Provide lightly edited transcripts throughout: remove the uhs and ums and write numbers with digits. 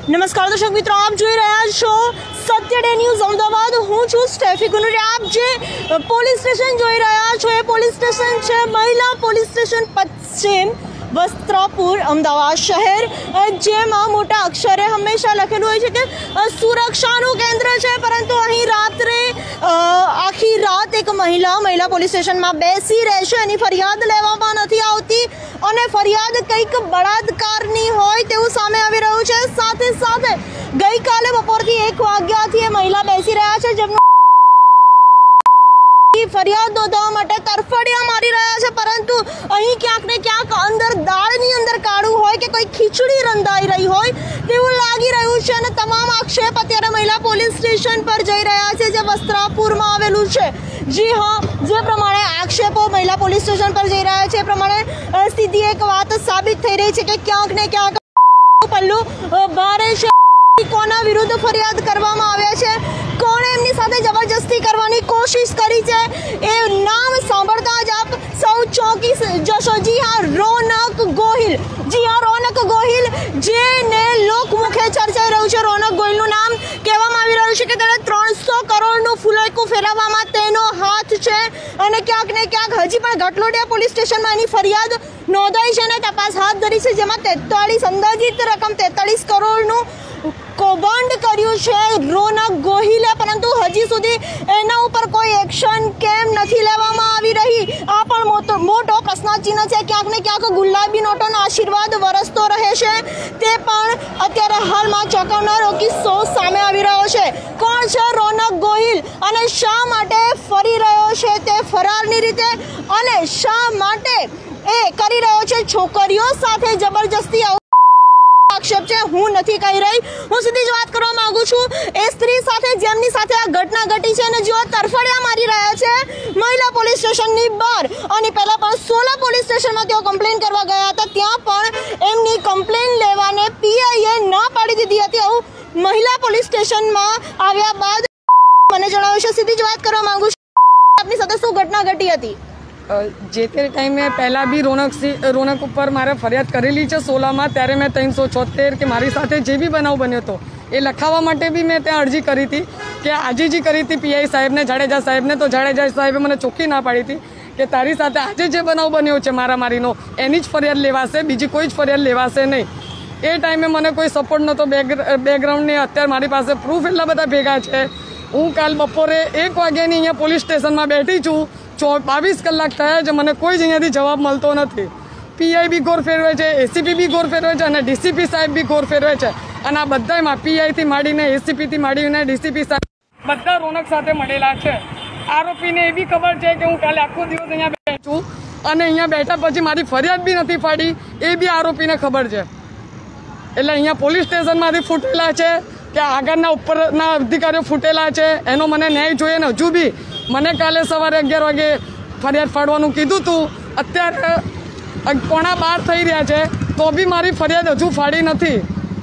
नमस्कार दर्शक मित्रों, आप જોઈ રહ્યા છો સત્ય ડે ન્યૂઝ અમદાવાદ। હું છું સ્ટેફી ગુનુરિયા। આપ જે પોલીસ સ્ટેશન જોઈ રહ્યા છો એ પોલીસ સ્ટેશન છે મહિલા પોલીસ સ્ટેશન પશ્ચિમ વસ્ત્રાપુર અમદાવાદ શહેર, જેમાં મોટા અક્ષરે હંમેશા લખેલું હોય છે કે સુરક્ષાનું કેન્દ્ર છે, પરંતુ અહીં રાત્રે આખી રાત એક મહિલા પોલીસ સ્ટેશનમાં બેસી રહેશે, એની ફરિયાદ લેવામાં નથી આવતી અને ફરિયાદ કંઈક બળાત્કારની હોય તેવું સામે આવી રહ્યું છે। સાથે સાથે ગઈકાલે બપોરથી 1 વાગ્યાથી એ મહિલા બેસી રહ્યા છે, જેમનું ફરિયાદ નોંધવા માટે તરફડિયા મારી રહ્યા છે, પરંતુ અહીં ક્યાંક ને ક્યાંક અંદર દાળની અંદર કાળું હોય કે કોઈ ખીચડી રંધાઈ રહી હોય તેવું લાગી રહ્યું છે અને તમામ આક્ષેપ અત્યારે મહિલા પોલીસ સ્ટેશન પર જઈ રહ્યા છે, જે વસ્ત્રાપુરમાં આવેલું છે। જી हाँ, જે પ્રમાણે આક્ષેપો મહિલા પોલીસ સ્ટેશન પર જઈ રહ્યા છે એ પ્રમાણે સીધી એક વાત સાબિત થઈ રહી છે કે ક્યાંક ને ક્યાંક પલ્લું ભારે છે। કોના વિરુદ્ધ ફરિયાદ કરવામાં આવ્યા છે, કોણે એમની સાથે જબરજસ્તી કરવાની કોશિશ કરી છે, એ નામ સાંભળતા જ આપ સૌ ચોંકી જશો। જી हाँ, રોનક ગોહિલ। જી हाँ, રોનક ગોહિલ, જેને લોકમુખે ચર્ચાઈ રહ્યું છે। રોનક ગોહિલનું નામ કહેવામાં આવી રહ્યું છે કે તેણે 300 કરોડનું ફુલેકું ફેરવવામાં તેનો હાથ છે અને ક્યાંક ને ક્યાંક હજી પણ ઘાટલોડિયા પોલીસ સ્ટેશનમાં એની ફરિયાદ નોંધાઈ છે અને તપાસ હાથ ધરી છે, જેમાં 43 અંદાજિત રકમ 43 કરોડનું કૌભાંડ કર્યું છે રોનક ગોહિલે, પરંતુ હજી સુધી એના ઉપર કોઈ એક્શન કેમ નથી લેવામાં આવી રહી, આ પણ મોટો પ્રશ્નચિહ્ન છે। ક્યાંક ને ક્યાંક ગુલાબી નોટોનો આશીર્વાદ વરસતો રહે છે, તે પણ અત્યારે હાલમાં ચોંકાવનારો કિસ્સો સામે આવી રહ્યો છે। કોણ છે રોનક ગોહિલ અને શા માટે ફરી રહ્યો છે તે ફરારની રીતે, અને શા માટે એ કરી રહ્યો છે છોકરીઓ સાથે જબરજસ્તી આક્ષેપ છે, હું નથી કહી રહી, હું સીધી જ વાત કરવા માંગુ છું એ સ્ત્રી સાથે જેમની સાથે આ ઘટના ઘટી છે અને જેઓ તરફડિયા મારી રહ્યા છે મહિલા પોલીસ સ્ટેશનની બહાર। અને પહેલા પણ સોલા પોલીસ સ્ટેશનમાં તેઓ કમ્પ્લેન કરવા ગયા હતા, ત્યાં પણ એમની કમ્પ્લેન લેવાને પીઆઈએ ના પાડી દીધી હતી। આવું મહિલા પોલીસ સ્ટેશનમાં આવ્યા બાદ મને જણાવ્યું છે, સીધી જ વાત કરવા માંગુ છું, આપની સાથે શું ઘટના ઘટી હતી? જે તે ટાઈમે પહેલાં બી રોનક ઉપર મારે ફરિયાદ કરેલી છે 16માં, ત્યારે મેં 376 કે મારી સાથે જે બી બનાવ બન્યો હતો એ લખાવવા માટે બી મેં ત્યાં અરજી કરી હતી કે આજે જ કરી હતી પીઆઈ સાહેબને, જાડેજા સાહેબને, તો જાડેજા સાહેબે મને ચોખ્ખી ના પાડી હતી કે તારી સાથે આજે જે બનાવ બન્યો છે મારામારીનો એની જ ફરિયાદ લેવાશે, બીજી કોઈ જ ફરિયાદ લેવાશે નહીં। એ ટાઈમે મને કોઈ સપોર્ટ નહોતો બેકગ્રાઉન્ડની। અત્યારે મારી પાસે પ્રૂફ એટલા બધા ભેગા છે। હું કાલ બપોરે 1 વાગ્યાની અહીંયા પોલીસ સ્ટેશનમાં બેઠી છું, 22 કલાક થયા છે, મને કોઈ જ અહીંયાથી જવાબ મળતો નથી। પીઆઈ બી ગોર ફેરવે છે, એસીપી બી ગોર ફેરવે છે અને ડીસીપી સાહેબ બી ગોર ફેરવે છે, અને આ બધામાં પીઆઈથી માંડીને એસીપીથી માંડીને ડીસીપી સાહેબ બધા રોનક સાથે મળેલા છે। આરોપીને એ બી ખબર છે કે હું કાલે આખો દિવસ અહીંયા બેઠું છું અને અહીંયા બેઠા પછી મારી ફરિયાદ બી નથી પાડી, એ બી આરોપીને ખબર છે। એટલે અહીંયા પોલીસ સ્ટેશનમાંથી ફૂટેલા છે કે આગળના ઉપરના અધિકારીઓ ફૂટેલા છે, એનો મને ન્યાય જોઈએ ને। હજુ બી મને કાલે સવારે 11 વાગે ફરિયાદ ફાડવાનું કીધું હતું, અત્યારે 11:15 થઈ રહ્યા છે તો બી મારી ફરિયાદ હજુ ફાડી નથી।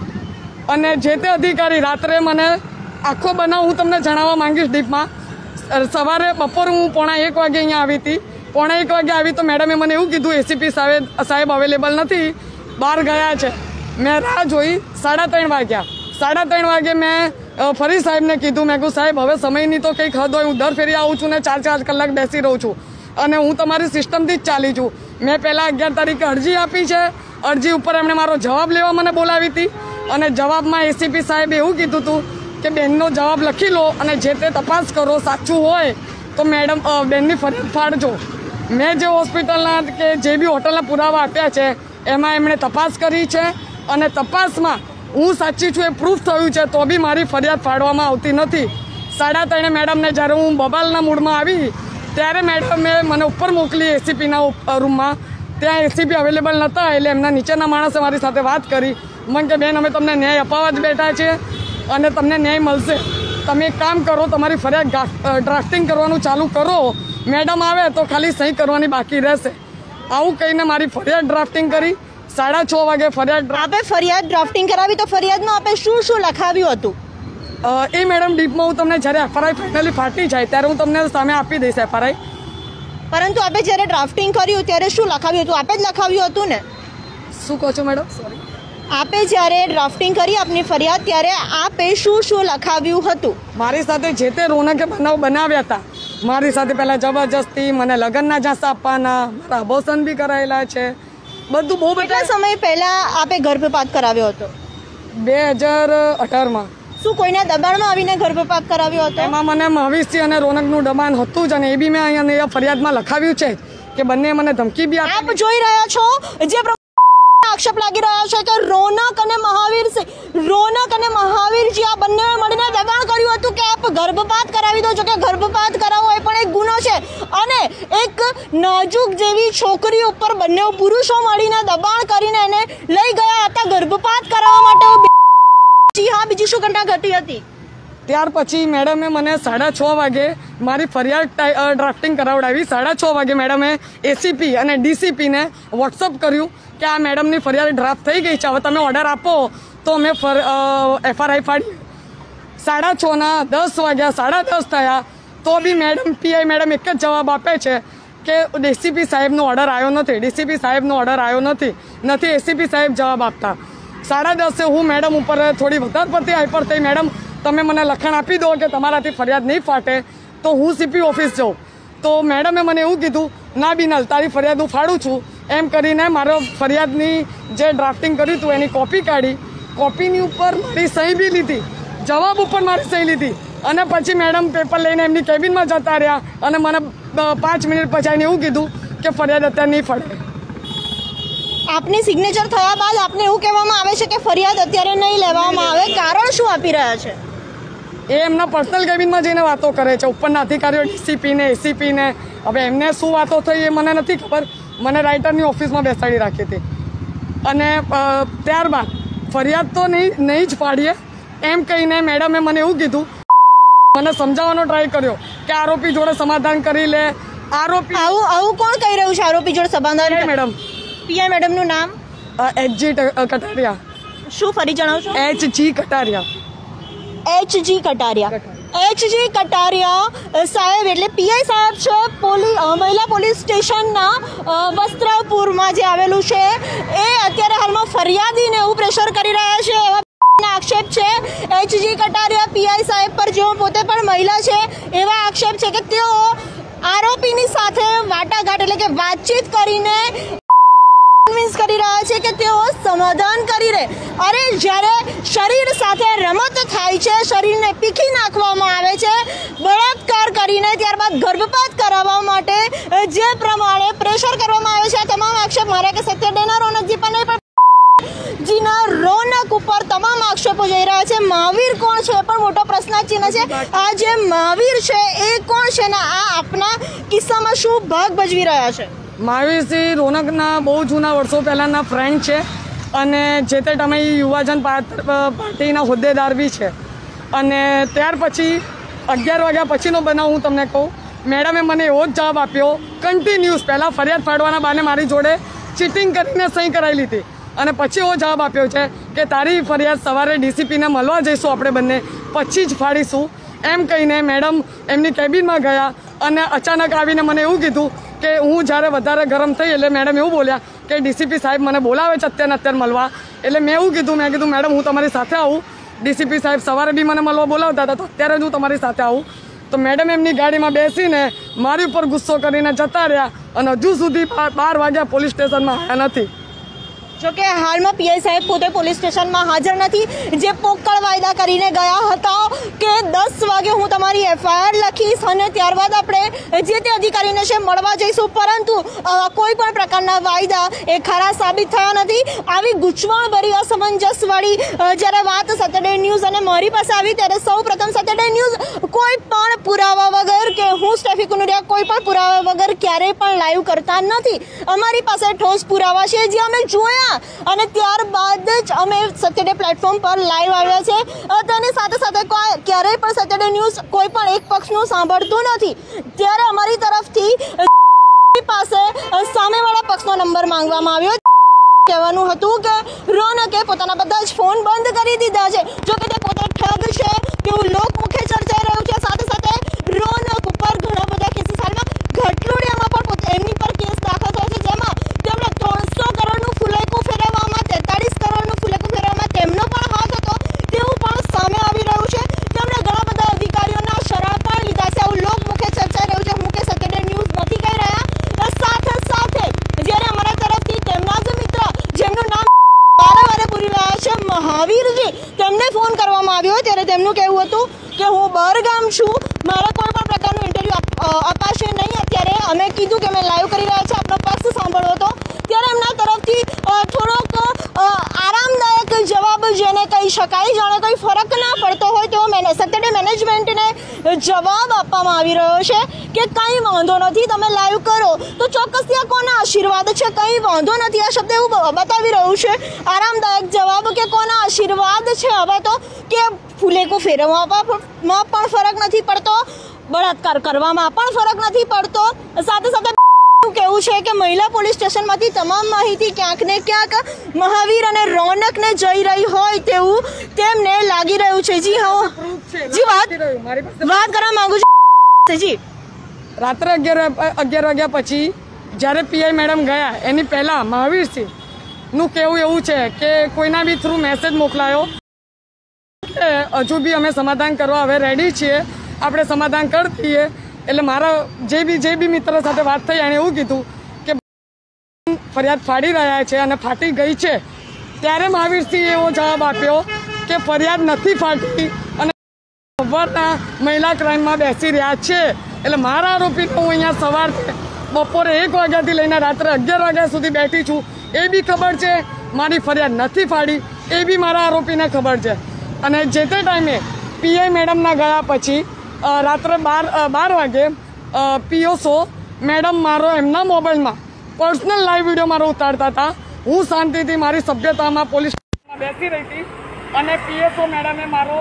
અને જે તે અધિકારી રાત્રે મને આખો બનાવ હું તમને જણાવવા માંગીશ ડીપમાં। સવારે બપોર હું 1:45 વાગે અહીંયા આવી હતી, 1:45 વાગે આવી તો મેડમે મને એવું કીધું એસીપી સાહેબ અવેલેબલ નથી, બહાર ગયા છે। મેં રાહ જોઈ, 3:30 વાગ્યા, 3:30 વાગે મેં ફરી સાહેબને કીધું, મેં કહ્યું સાહેબ હવે સમયની તો કંઈક હદ હોય, હું દર ફેરી આવું છું ને 4 કલાક બેસી રહું છું અને હું તમારી સિસ્ટમથી જ ચાલી છું। મેં પહેલાં 11 તારીખે અરજી આપી છે, અરજી ઉપર એમણે મારો જવાબ લેવા મને બોલાવી હતી અને જવાબમાં એસીપી સાહેબે એવું કીધું હતું કે બેનનો જવાબ લખી લો અને જે તે તપાસ કરો, સાચું હોય તો મેડમ બેનની ફરિયાદ ફાડજો। મેં જે હોસ્પિટલના કે જે બી હોટલના પુરાવા આપ્યા છે એમાં એમણે તપાસ કરી છે અને તપાસમાં હું સાચી છું એ પ્રૂફ થયું છે, તો બી મારી ફરિયાદ ફાડવામાં આવતી નથી। 3:30 મેડમને જ્યારે હું બબાલના મૂડમાં આવી ત્યારે મેડમે મને ઉપર મોકલી એસીપીના રૂમમાં, ત્યાં એસીપી અવેલેબલ નહોતા, એટલે એમના નીચેના માણસે મારી સાથે વાત કરી, મને કે બેન અમે તમને ન્યાય અપાવવા જ બેઠા છીએ અને તમને ન્યાય મળશે, તમે એક કામ કરો તમારી ફરિયાદ ડ્રાફ્ટિંગ કરવાનું ચાલુ કરો, મેડમ આવે તો ખાલી સહી કરવાની બાકી રહેશે। આવું કહીને મારી ફરિયાદ ડ્રાફ્ટિંગ કરી। 6:30 વાગે ફરિયાદ ડ્રાફ્ટિંગ કરાવી તો ફરિયાદમાં આપે શું લખાવ્યું હતું? એ મેડમ ડીપમાં હું તમને જ્યારે એફઆરઆઈ ફાઇનલી ફાટી જાય ત્યારે હું તમને સામે આપી દઈશ એફઆરઆઈ। પરંતુ આપે જ્યારે ડ્રાફ્ટિંગ કર્યું ત્યારે શું લખાવ્યું હતું? આપે જ લખાવ્યું હતું ને? શું કહો છો મેડમ? સોરી, આપે જ્યારે ડ્રાફ્ટિંગ કરી આપની ફરિયાદ ત્યારે આપે શું શું લખાવ્યું હતું? મારી સાથે જે તે રોનકે બનાવ બનાવ્યા હતા, મારી સાથે પહેલાં જબરજસ્તી મને લગ્નના ઝાંસા આપવાના, મારા અબોર્શન બી કરાયેલા છે, બધું બહુ કેટલા બધા. સમય પહેલા આપે ગર્ભપાત કરાવ્યો હતો? 2018માં. શું કોઈના દબાણમાં આવીને ગર્ભપાત કરાવ્યો હતો? એમાં મને મહાવીરસિંહ અને રોનકનું દબાણ હતું જ, અને એ બી મેં અહીંયા ફરિયાદમાં લખાવ્યું છે કે બંને મને ધમકી બી આપ આપી. જોઈ રહ્યા છો જે આક્ષેપ લાગી રહ્યા છે કે રોનક અને મહાવીરજી આ બંને મળીને દબાણ કર્યું હતું કે આપ ગર્ભપાત કરાવી દો. જો કે ગર્ભપાત કરાવવો એ પણ એક ગુનો છે, અને એક નાજુક જેવી છોકરી ઉપર બંને પુરુષો મળીને દબાણ કરીને એને લઈ ગયા હતા ગર્ભપાત કરાવવા માટે. જી હા, બીજી શું ઘટના ઘટી હતી? ત્યાર પછી મેડમે મને 6:30 વાગે મારી ફરિયાદ ડ્રાફ્ટિંગ કરાવડાવી. 6:30 વાગે મેડમે એસીપી અને ડીસીપીને વોટ્સઅપ કર્યું કે આ મેડમની ફરિયાદ ડ્રાફ્ટ થઈ ગઈ છે, હવે તમે ઓર્ડર આપો તો અમે એફઆરઆઈ ફાડીએ. 6:30ના 10 વાગ્યા, 10:30 થયા તો બી પીઆઈ મેડમ એક જ જવાબ આપે છે કે ડીસીપી સાહેબનો ઓર્ડર આવ્યો નથી, ડીસીપી સાહેબનો ઓર્ડર આવ્યો નથી એસીપી સાહેબ જવાબ આપતા. 10:30 હું મેડમ ઉપર થોડી વધારે પડતી હાઈપર થઈ. મેડમ તમે મને લખાણ આપી દો કે તમારાથી ફરિયાદ નહીં ફાટે તો હું સીપી ઓફિસ જાઉં. તો મેડમે મને એવું કીધું, ના બિનલ તારી ફરિયાદ હું ફાડું છું, એમ કરીને મારો ફરિયાદની જે ડ્રાફ્ટિંગ કર્યું હતું એની કોપી કાઢી, કોપીની ઉપર મારી સહી બી લીધી, જવાબ ઉપર મારી સહી લીધી, અને પછી મેડમ પેપર લઈને એમની કેબિનમાં જતા રહ્યા અને મને 5 મિનિટ પછી આવીને એવું કીધું કે ફરિયાદ અત્યારે નહીં ફાડે. આપની સિગ્નેચર થયા બાદ આપને એવું કહેવામાં આવે છે કે ફરિયાદ અત્યારે નહીં લેવામાં આવે, કારણ શું આપી રહ્યા છે? એ એમના પર્સનલ કેબિનમાં જઈને વાતો કરે છે, ઉપરના અધિકારીઓ ડીસીપીને એસીપીને. હવે એમને શું વાતો થઈ એ મને નથી ખબર, મને રાઇટરની ઓફિસમાં બેસાડી રાખી હતી. અને ત્યારબાદ ફરિયાદ તો નહીં જ પાડીએ એમ કહીને મેડમે મને એવું કીધું, મને સમજાવવાનો ટ્રાય કર્યો કે આરોપી જોડે સમાધાન કરી લે. આરોપી આવું કોણ કહી રહ્યું છે આરોપી જોડે સમાધાન? મેડમ પીઆઈ મેડમનું નામ? HG કટારિયા. શું ફરી જણાવશો? HG Kataria. HG Kataria. HG Kataria સાહેબ એટલે પીઆઈ સાહેબ છે મહિલા પોલીસ સ્ટેશનના વસ્ત્રાપુરમાં જે આવેલું છે. એ અત્યારે હાલમાં ફરિયાદીને એવું પ્રેશર કરી રહ્યા છે એવા આક્ષેપ છે. HG કટારિયા પીઆઈ સાહેબ પર, જેઓ પોતે પણ મહિલા છે, એવા આક્ષેપ છે કે તેઓ આરોપીની સાથે વાટાઘાટ એટલે કે વાતચીત કરીને કન્વિન્સ કરી રહ્યા છે કે તેઓ સમાધાન કરી રહે. અરે જ્યારે શરીર સાથે રમત થાય છે, શરીરને પીખી નાખવામાં આવે છે, બળાત્કાર કરીને ત્યારબાદ ગર્ભપાત કરાવવા માટે જે પ્રમાણે પ્રેશર કરવામાં આવે છે, આ તમામ આક્ષેપ મારા કે સત્યડેના રોનકજી પર નહીં પણ જીના રોનક ઉપર તમામ આક્ષેપો જઈ રહ્યા છે. મહાવીર કોણ છે એ પણ મોટો પ્રશ્નચિહ્ન છે. આ જે મહાવીર છે એ કોણ છે ને આ આપના કિસ્સામાં શું ભાગ ભજવી રહ્યા છે? મહાવીરસિંહ રોનકના બહુ જૂના વર્ષો પહેલાંના ફ્રેન્ડ છે, અને જે તે ટાઈમે યુવાજન પાર્ટીના હોદ્દેદાર બી છે. અને ત્યાર પછી 11 વાગ્યા પછીનો બનાવ હું તમને કહું, મેડમે મને એવો જ જવાબ આપ્યો કન્ટિન્યુઅસ. પહેલાં ફરિયાદ ફાડવાના બહાને મારી જોડે ચીટિંગ કરીને સહી કરાવી લીધી, અને પછી એવો જવાબ આપ્યો છે કે તારી ફરિયાદ સવારે ડીસીપીને મળવા જઈશું આપણે બંને, પછી જ ફાડીશું. એમ કહીને મેડમ એમની કેબિનમાં ગયા અને અચાનક આવીને મને એવું કીધું કે હું જ્યારે વધારે ગરમ થઈ એટલે મેડમ એવું બોલ્યા કે ડીસીપી સાહેબ મને બોલાવે છે અત્યારે મળવા. એટલે મેં કીધું મેડમ હું તમારી સાથે આવું, ડીસીપી સાહેબ સવારે બી મને મળવા બોલાવતા હતા તો અત્યારે જ હું તમારી સાથે આવું. તો મેડમ એમની ગાડીમાં બેસીને મારી ઉપર ગુસ્સો કરીને જતા રહ્યા, અને હજુ સુધી 12 વાગ્યા પોલીસ સ્ટેશનમાં આવ્યા નથી. જોકે હાલમાં પીઆઈ સાહેબ પોતે પોલીસ સ્ટેશનમાં હાજર નથી, જે પોકળ વાયદા કરીને ગયા હતા કે 10 વાગે હું તમારી એફઆઈઆર લખીશ અને ત્યારબાદ આપણે જે તે અધિકારીને છે મળવા જઈશું, પરંતુ કોઈ પણ પ્રકારના વાયદા એ ખરા સાબિત થયા નથી. આવી ગૂંચવણભરી અસમંજસવાળી જ્યારે વાત સેટરડે ન્યૂઝ અને મારી પાસે આવી ત્યારે સૌ પ્રથમ સેટરડે ન્યૂઝ કોઈ પણ પુરાવા વગર કે હું સ્ટેફી કુનુરિયા કોઈ પણ પુરાવા વગર ક્યારેય પણ લાઈવ કરતા નથી. અમારી પાસે ઠોસ પુરાવા છે જે અમે જોયા અને ત્યારબાદ જ અમે સેટરડે પ્લેટફોર્મ પર લાઈવ આવ્યા છે. તેની સાથે સાથે ક્યારેય પણ સેટરડે ન્યૂઝ કોઈ પણ એક પક્ષનું સાંભળતું નથી. ત્યારે અમારી તરફથી પાસે સામેવાળા પક્ષનો નંબર માંગવામાં આવ્યો. કહેવાનું હતું કે રોનકે પોતાના બધા જ ફોન બંધ કરી દીધા છે. જો કે તે પોતે ઠગ છે તેવું લોકમુખે ચર્ચાઈ રહ્યું છે. સાથે સાથે રોનક ઉપર ઘણા બધા કેસીસ હાલમાં ઘટલોડિયામાં પણ એમની પર કેસ દાખલ થયો છે, જેમાં તેમણે 300 કરોડનું ફુલેકું ફેરવવામાં 43 કરોડનું ફુલેકું મહાવીરજી તેમને ફોન કરવામાં આવ્યો ત્યારે તેમનું કહેવું હતું કે હું બહારગામ છું, મારે કોઈ પણ પ્રકારનું ઇન્ટરવ્યૂ અપાશે નહીં. અત્યારે અમે કીધું કે અમે લાઈવ કરી રહ્યા છીએ, આપનો પક્ષ સાંભળવો હતો. ત્યારે એમના તરફથી થોડોક આરામદાયક જવાબ જેને કહી શકાય, જાણે કોઈ ફરક ના પડતો હોય તેવો સેક્રેટરી મેનેજમેન્ટને જવાબ આપવામાં આવી રહ્યો છે કે કંઈ વાંધો નથી, તમે લાઈવ કરો. તો ચોક્કસ ત્યાં કોના આશીર્વાદ છે, કંઈ વાંધો નથી, આ શબ્દ એવું બતાવી રહ્યું છે. આરામદાયક જવાબ કે કોના આશીર્વાદ છે. હવે તો કે ફૂલેકો ફેરવવામાં પણ ફરક નથી પડતો, બળાત્કાર કરવામાં પણ ફરક નથી પડતો. સાથે સાથે કેવું છે કે મહિલા પોલીસ સ્ટેશનમાંથી તમામ માહિતી ક્યાંક ને ક્યાંક મહાવીર અને રોનકને જઈ રહી હોય તેવું તેમને લાગી રહ્યું છે. જી હા, જી વાત કરવા માંગુ છું. જી રાત્રે 11 વાગ્યા પછી જ્યારે પીઆઈ મેડમ ગયા એની પહેલા મહાવીરસિંહ નું કેવું એવું છે કે કોઈના બી થ્રુ મેસેજ મોકલાયો કે હજુ બી અમે સમાધાન કરવા હવે રેડી છીએ, આપણે સમાધાન કરી દઈએ. એટલે મારા જે બી મિત્ર સાથે વાત થઈ એણે એવું કીધું કે ફરિયાદ ફાડી રહ્યા છે અને ફાટી ગઈ છે. ત્યારે મહાવીરસિંહ એવો જવાબ આપ્યો કે ફરિયાદ નથી ફાટી અને સવારના મહિલા ક્રાઇમમાં બેસી રહ્યા છે. એટલે મારા આરોપી હું અહીંયા સવારથી બપોરે 1 વાગ્યાથી લઈને રાત્રે 11 વાગ્યા સુધી બેઠી છું એ બી ખબર છે, મારી ફરિયાદ નથી ફાડી એ બી મારા આરોપીને ખબર છે. અને જે તે ટાઈમે પીઆઈ મેડમના ગયા પછી રાત્રે 12 વાગે પીઓસો મેડમ મારો એમના મોબાઈલમાં પર્સનલ લાઈવ વિડીયો મારો ઉતારતા હતા. હું શાંતિથી મારી સભ્યતામાં પોલીસ સ્ટેશનમાં બેસી રહી હતી અને પીએસઓ મેડમે મારો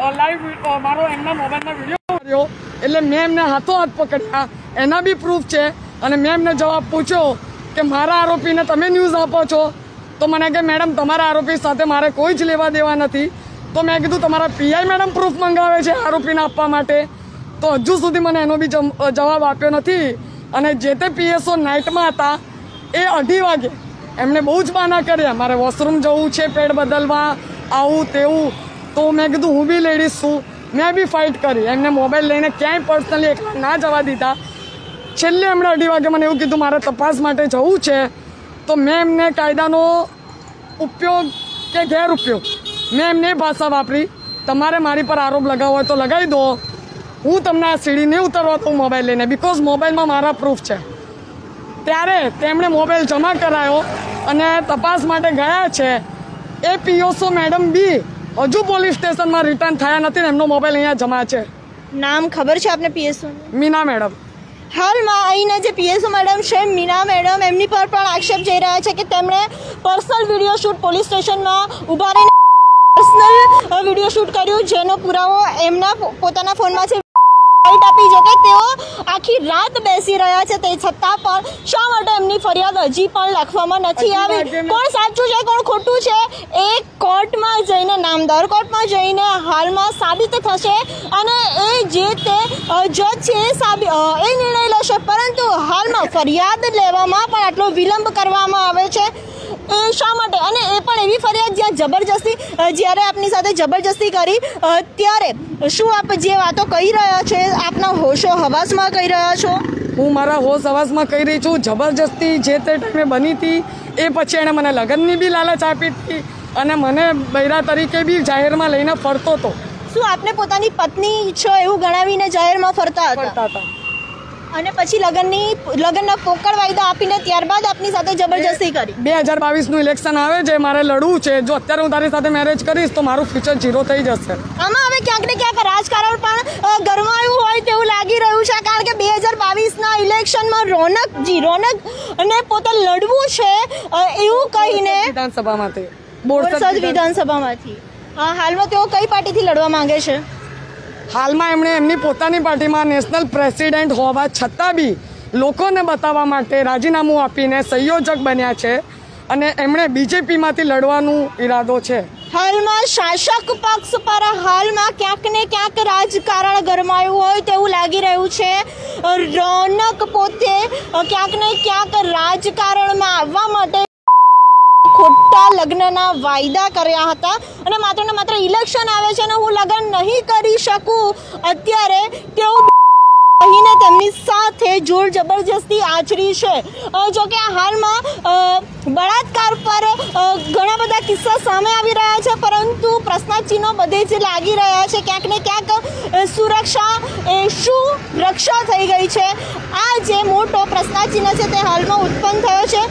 મારો એમના મોબાઈલમાં વિડીયો કર્યો. એટલે મેં એમને હાથો હાથ પકડ્યા, એના બી પ્રૂફ છે. અને મેં એમને જવાબ પૂછ્યો કે મારા આરોપીને તમે ન્યૂઝ આપો છો, તો મને કે મેડમ તમારા આરોપી સાથે મારે કોઈ જ લેવા દેવા નથી. તો મેં કીધું તમારા પીઆઈ મેડમ પ્રૂફ મંગાવે છે આરોપીને આપવા માટે, તો હજુ સુધી મને એનો બી જવાબ આપ્યો નથી. અને જે તે પીએસઓ નાઇટમાં હતા એ 2:30 વાગે એમણે બહુ જ બહાના કર્યા, મારે વોશરૂમ જવું છે, પેડ બદલવા, આવું તેવું. તો મેં કીધું હું બી લેડીઝ છું, મેં બી ફાઇટ કરી, એમને મોબાઈલ લઈને ક્યાંય પર્સનલી એકલા ના જવા દીધા. છેલ્લે એમણે 2:30 વાગે મને એવું કીધું મારે તપાસ માટે જવું છે. તો મેં એમને કાયદાનો ઉપયોગ કે ગેરઉપયોગ મેં એમને ભાષા વાપરી, તમારે મારી પર આરોપ લગાવવો હોય તો લગાવી દો, હું તમને આ સીડી નહીં ઉતરવા દઉં મોબાઈલ લઈને, બિકોઝ મોબાઈલમાં મારા પ્રૂફ છે. ત્યારે તેમણે મોબાઈલ જમા કરાયો અને તપાસ માટે ગયા છે. એ પીઓસો મેડમ બી હજુ પોલીસ સ્ટેશનમાં રિટર્ન થયા નથી ને એમનો મોબાઈલ અહીંયા જમા છે. નામ ખબર છે આપને પીએસઓ? મીના મેડમ. હાલમાં અહીંના જે પીએસઓ મેડમ છે મીના મેડમ, એમની પર પણ આક્ષેપ જઈ રહ્યા છે કે તેમણે પર્સનલ વિડીયો શૂટ પોલીસ સ્ટેશનમાં ઊભા રહીને પર્સનલ વિડીયો શૂટ કર્યું, જેનો પુરાવો એમના પોતાના ફોનમાં છે. આપી જો કે તેઓ આખી રાત બેસી રહ્યા છે, તે છતાં પણ શા માટે એમની ફરિયાદ હજી પણ લખવામાં નથી આવી? કોણ સાચું છે કોણ ખોટું છે એ કોર્ટમાં જઈને, નામદાર કોર્ટમાં જઈને હાલમાં સાબિત થશે અને એ જે તે જજ છે એ નિર્ણય લેશે. પરંતુ હાલમાં ફરિયાદ લેવામાં પણ આટલો વિલંબ કરવામાં આવે છે એ શા માટે? અને એ પણ એવી ફરિયાદ જ્યાં જબરજસ્તી, જ્યારે આપની સાથે જબરજસ્તી કરી ત્યારે શું આપ જે વાતો કહી રહ્યા છે આપના હોશો હવાસમાં કહી રહ્યા છો? હું મારા હોશ હવાસમાં કહી રહી છું. જબરજસ્તી જે તે ટાઈમે બની હતી એ પછી એણે મને લગ્નની બી લાલચ આપી હતી અને મને બૈરા તરીકે બી જાહેરમાં લઈને ફરતો હતો. શું આપને પોતાની પત્ની છો એવું ગણાવીને જાહેરમાં ફરતા હતા? અને પછી લગ્નના પોકળ વાયદા આપીને ત્યારબાદ આપની સાથે જબરજસ્તી કરી? 2022નું ઇલેક્શન આવે છે, મારે લડવું છે. જો અત્યારે હું તારી સાથે મેરેજ કરીશ તો મારું ફ્યુચર 0 થઈ જશે. આમાં હવે ક્યાંક ને ક્યાંક રાજકારણ પણ ગરમાયું હોય તેવું લાગી રહ્યું છે, કારણ કે 2022ના ઇલેક્શનમાં રોનક અને પોતે લડવું છે એવું કહીને વિધાનસભામાંથી, બોરસદ વિધાનસભામાંથી હાલમાં તેઓ કઈ પાર્ટીથી લડવા માંગે છે? હાલમાં એમણે એમની પોતાની પાર્ટીમાં નેશનલ પ્રેસિડેન્ટ હોવા છતાં બી લોકોને બતાવવા માટે રાજીનામું આપીને સંયોજક બન્યા છે અને એમણે બીજેપીમાંથી લડવાનું ઈરાદો છે. હાલમાં શાસક પક્ષ પર હાલમાં ક્યાંક ને ક્યાંક રાજકારણ ગરમાયું હોય તેવું લાગી રહ્યું છે. રોનક પોતે ક્યાંક ને ક્યાંક રાજકારણમાં આવવા માટે ખોટા લગ્નના વાયદા કર્યા હતા અને માત્ર ને માત્ર ઇલેક્શન આવે છે અને હું લગ્ન નહીં કરી શકું, અત્યારે તેઓ કહીને તેમની સાથે જોર જબરજસ્તી આચરી છે. જો કે હાલમાં બળાત્કાર પર ઘણા બધા કિસ્સા સામે આવી રહ્યા છે, પરંતુ પ્રશ્નાચિહ્નો બધે જ લાગી રહ્યા છે. ક્યાંક ને ક્યાંક સુરક્ષા શું રક્ષા થઈ ગઈ છે, આ જે મોટો પ્રશ્નાચિહ્ન છે તે હાલમાં ઉત્પન્ન થયો છે.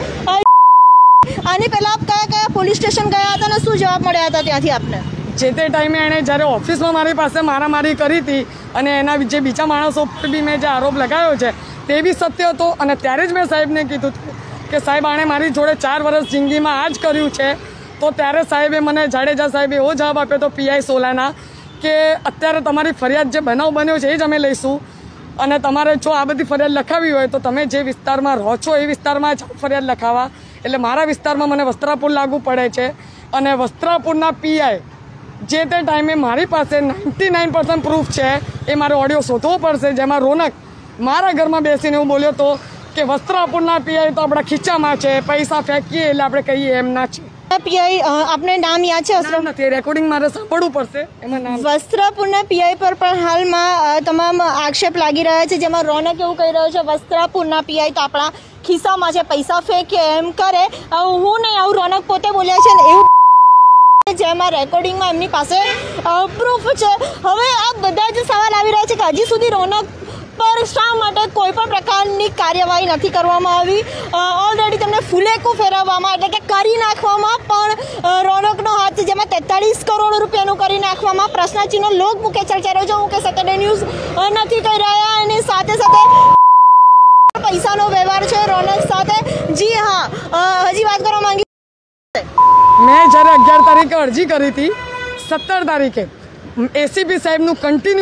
આની પહેલા આપ કયા કયા પોલીસ સ્ટેશન ગયા હતા અને શું જવાબ મળ્યા હતા ત્યાંથી આપને? જે તે ટાઈમે એણે જ્યારે ઓફિસમાં મારી પાસે મારામારી કરી હતી અને એના જે બીજા માણસો પર બી મેં જે આરોપ લગાવ્યો છે તે બી સત્ય હતો. અને ત્યારે જ મેં સાહેબને કીધું કે સાહેબ આણે મારી જોડે 4 વર્ષ જિંદગીમાં આ જ કર્યું છે. તો ત્યારે સાહેબે મને જાડેજા સાહેબે એવો જવાબ આપ્યો હતો પીઆઈ સોલાના કે અત્યારે તમારી ફરિયાદ જે બનાવ બન્યો છે એ જ અમે લઈશું, અને તમારે જો આ બધી ફરિયાદ લખાવી હોય તો તમે જે વિસ્તારમાં રહો છો એ વિસ્તારમાં જ ફરિયાદ લખાવા. એટલે મારા વિસ્તારમાં મને વસ્ત્રાપુર લાગુ પડે છે, અને વસ્ત્રાપુરના પીઆઈ જે તે ટાઈમે મારી પાસે 99% પ્રૂફ છે, એ મારે ઓડિયો શોધવો પડશે, જેમાં રોનક મારા ઘરમાં બેસીને એવું બોલ્યો હતો કે વસ્ત્રાપુરના પીઆઈ તો આપણા ખીચામાં છે, પૈસા ફેંકીએ એટલે આપણે કહીએ એમ ના છે. પીઆઈ આપને નામ યાદ છે? નથી, રેકોર્ડિંગ મારે સાંભળવું પડશે. એમાં નામ વસ્ત્રાપુરના પીઆઈ પર પણ હાલમાં તમામ આક્ષેપ લાગી રહ્યા છે, જેમાં રોનક એવું કહી રહ્યો છે વસ્ત્રાપુરના પીઆઈ તો આપણા ખિસ્સામાં છે, પૈસા ફેંકીએ એમ કરે. હું નહીં, આવું રોનક પોતે બોલ્યા છે ને એવું, જેમાં રેકોર્ડિંગમાં એમની પાસે પ્રૂફ છે. હવે આ બધા જ સવાલ આવી રહ્યા છે કે હજી સુધી રોનક પર શા માટે કોઈ પણ પ્રકારની કાર્યવાહી નથી કરવામાં આવી. ઓલરેડી તેમને ફૂલેકું ફેરવવામાં એટલે કે કરી નાખવામાં પણ રોનકનો હાથ છે, જેમાં 43 કરોડ રૂપિયાનું કરી નાખવામાં પ્રશ્નાચિહ્નો લોક મુકે ચર્ચા રહ્યો છે. હું કે સેટરડે ન્યૂઝ નથી કહી રહ્યા, અને સાથે સાથે પૈસાનો વ્યવહાર છે રોનક સાથે. જી હા, હજી વાત કરવા માંગી. મેં જ્યારે 11 તારીખે અરજી કરી હતી, 17 તારીખે એસીપી સાહેબનું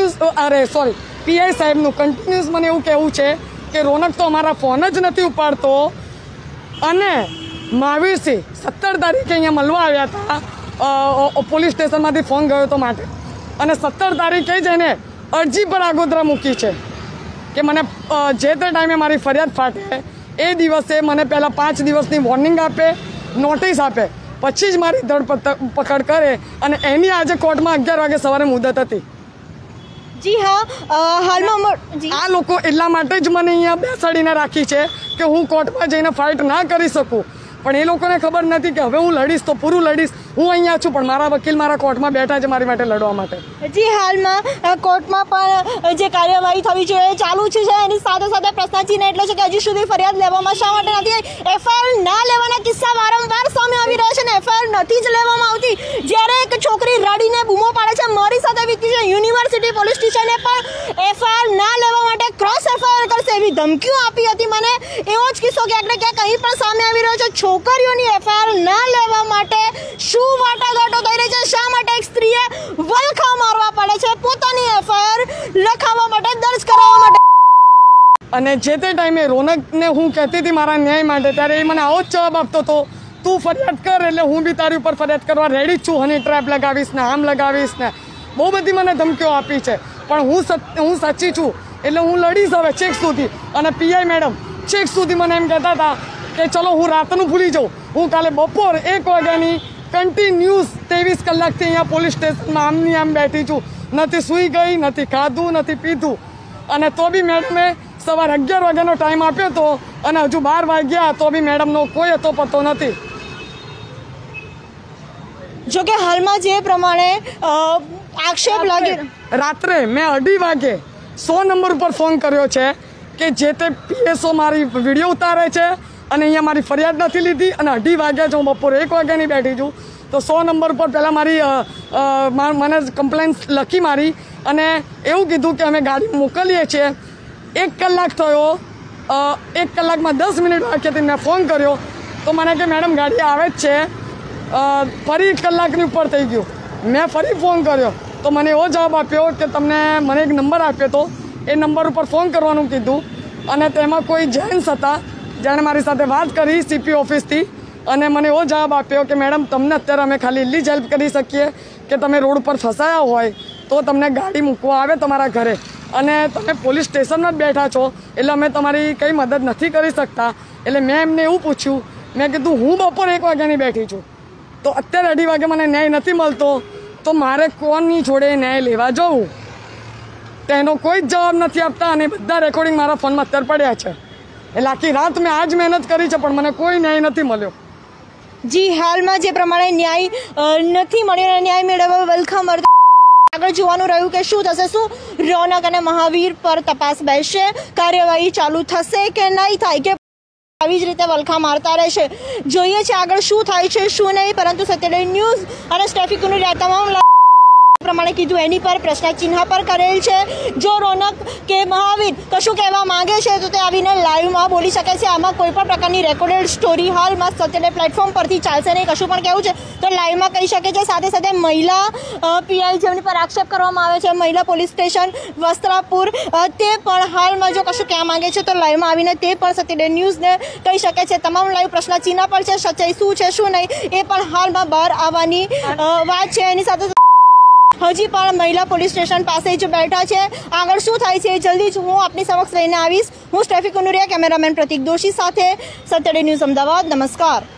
પીઆઈ સાહેબનું કન્ટિન્યુઅસ મને એવું કહેવું છે કે રોનક તો અમારા ફોન જ નથી ઉપાડતો. અને મહાવીરસિંહ 17 તારીખે અહીંયા મળવા આવ્યા હતા, પોલીસ સ્ટેશનમાંથી ફોન ગયો હતો માટે, અને 17 તારીખે જ એને અરજી પર આગોતરા મૂકી છે કે મને જે તે ટાઈમે મારી ફરિયાદ ફાટે એ દિવસે મને પહેલાં 5 દિવસની વોર્નિંગ આપે, નોટિસ આપે, પછી જ મારી ધરપકડ કરે. અને એની આજે કોર્ટમાં 11 વાગે સવારે મુદત હતી. જી હા, હાલમાં આ લોકો એટલા માટે જ મને અહીંયા બેસાડીને રાખી છે કે હું કોર્ટમાં જઈને ફાઇટ ના કરી શકું, પણ એ લોકોને ખબર નથી કે હવે હું લડીશ તો પૂરું લડીશ. હું અહીંયા છું, પણ મારા વકીલ મારા કોર્ટમાં બેઠા છે મારી માટે લડવા માટે. જી હાલમાં કોર્ટમાં પણ જે કાર્યવાહી થવી જોઈએ ચાલુ છે, એની સાથે સાથે પ્રશ્નાચિહ્ન એટલો છે કે હજી સુધી ફરિયાદ લેવામાં શા માટે નથી? એફઆઈઆર ના લેવાના કિસ્સા વારંવાર સામે આવી રહ્યા છે, ને એફઆઈઆર નથી જ લેવામાં આવતી. જ્યારે એક છોકરી રડીને બૂમો પાડે છે, મારી સાથે વીતી છે, યુનિવર્સિટી પોલીસ સ્ટેશને પણ એફઆઈઆર ના લેવા માટે ક્રોસ એફઆઈઆર કરશે એવી ધમકીઓ આપી હતી મને. એવો જ કિસ્સો ક્યાંક ને ક્યાંક અહીં પણ સામે આવી રહ્યો છે. છોકરીઓની એફઆઈઆર ના લેવા માટે શું વાટાઘાટો થઈ રહી છે? શા માટે એક સ્ત્રીએ વલખા મારવા પડે છે પોતાની એફઆઈઆર લખાવવા માટે, દર્જ કરાવવા માટે? અને જે તે ટાઈમે રોનકને હું કહેતી હતી મારા ન્યાય માટે, ત્યારે એ મને આવો જ જવાબ આપતો હતો, તું ફરિયાદ કર એટલે હું બી તારી ઉપર ફરિયાદ કરવા રેડી જ છું, હની ટ્રેપ લગાવીશ ને આમ લગાવીશ ને બહુ બધી મને ધમકીઓ આપી છે. પણ હું સાચી છું એટલે હું લડીશ હવે છેક સુધી. અને પીઆઈ મેડમ છેક સુધી મને એમ કહેતા હતા કે ચલો હું રાતનું ભૂલી જાઉં, હું કાલે બપોર 1 વાગ્યાની કન્ટિન્યુઅસ 23 કલાકથી અહીંયા પોલીસ સ્ટેશનમાં આમની આમ બેઠી છું, નથી સૂઈ ગઈ, નથી ખાધું, નથી પીધું. અને તો બી મેડમે સવારે 11 વાગ્યાનો ટાઈમ આપ્યો હતો, અને હજુ 12 વાગ્યા તો બી મેડમનો કોઈ હતો પતો નથી. જોકે હાલમાં જે પ્રમાણે આક્ષેપ લાગી, રાત્રે મેં 2:30 વાગે 100 નંબર ઉપર ફોન કર્યો છે કે જે તે પીએસઓ મારી વિડીયો ઉતારે છે અને અહીંયા મારી ફરિયાદ નથી લીધી, અને 2:30 વાગ્યા છે, હું બપોરે 1 વાગ્યાની બેઠી છું. તો 100 નંબર ઉપર પહેલાં મને કમ્પ્લેન લખી મારી, અને એવું કીધું કે અમે ગાડી મોકલીએ છીએ. 1 કલાક થયો, 1 કલાકમાં 10 મિનિટ બાકી હતી, મેં ફોન કર્યો તો મને કે મેડમ ગાડી આવે જ છે. ફરી 1 કલાકની ઉપર થઈ ગયું, મેં ફરી ફોન કર્યો તો મને એવો જવાબ આપ્યો કે મને એક નંબર આપ્યો હતો, એ નંબર ઉપર ફોન કરવાનું કીધું. અને તેમાં કોઈ જેન્ટ્સ હતા જેણે મારી સાથે વાત કરી સીપી ઓફિસથી, અને મને એવો જવાબ આપ્યો કે મેડમ તમને અત્યારે અમે ખાલી એટલી જ હેલ્પ કરી શકીએ કે તમે રોડ ઉપર ફસાયા હોય તો તમને ગાડી મૂકવા આવે તમારા ઘરે, અને તમે પોલીસ સ્ટેશનમાં જ બેઠા છો એટલે અમે તમારી કંઈ મદદ નથી કરી શકતા. એટલે મેં એમને એવું પૂછ્યું, મેં કીધું હું બપોરે 1 વાગ્યાની બેઠી છું, તો અત્યારે 2:30 વાગે મને ન્યાય નથી મળતો, તો મારે કોની જોડે ન્યાય લેવા જવું? તેનો કોઈ જ જવાબ નથી આપતા, અને બધા રેકોર્ડિંગ મારા ફોનમાં અત્યારે પડ્યા છે. એટલે આખી રાત મેં આજ મહેનત કરી છે, પણ મને કોઈ ન્યાય નથી મળ્યો. જી હાલમાં જે પ્રમાણે ન્યાય નથી મળ્યો, ન્યાય મેળવવા વલખા આગળ જોવાનું રહ્યું કે શું થશે, શું રોનક અને મહાવીર પર તપાસ બેસશે, કાર્યવાહી ચાલુ થશે કે નહીં થાય, કે આવી જ રીતે વલખા મારતા રહેશે. જોઈએ છે આગળ શું થાય છે શું નહીં. પરંતુ સેટેલાઇટ ન્યૂઝ અને સ્ટેફી કુનુરિયા તમામ પ્રમાણે કીધું એની પર પ્રશ્ન ચિહ્ન પર કરેલ છે. જો રોનક કે મહાવીર કશું કહેવા માંગે છે તો તે આવીને લાઈવમાં બોલી શકે છે. આમાં કોઈ પણ પ્રકારની રેકોર્ડેડ સ્ટોરી હાલમાં સેટેલાઇટ પ્લેટફોર્મ પરથી ચાલશે નહીં. કશું પણ કહેવું છે તો લાઈવમાં કહી શકે છે. સાથે સાથે મહિલા પીઆઈ જેમની પર આક્ષેપ કરવામાં આવે છે, મહિલા પોલીસ સ્ટેશન વસ્ત્રાપુર, તે પણ હાલમાં જો કશું કહેવા માંગે છે તો લાઈવમાં આવીને તે પણ સેટેલાઇટ ન્યૂઝને કહી શકે છે. તમામ લાઈવ પ્રશ્ન ચિહ્ન પર છે. સચ્ચાઈ શું છે શું નહીં એ પણ હાલમાં બહાર આવવાની વાત છે. એની સાથે હજી પણ મહિલા પોલીસ સ્ટેશન પાસે જ બેઠા છે. આગળ શું થાય છે જલ્દી જ હું આપની સમક્ષ લઈને આવીશ. હું સ્ટેફી કુનુરિયા, કેમેરામેન પ્રતિક દોશી સાથે, સેટરડે ન્યૂઝ અમદાવાદ. નમસ્કાર.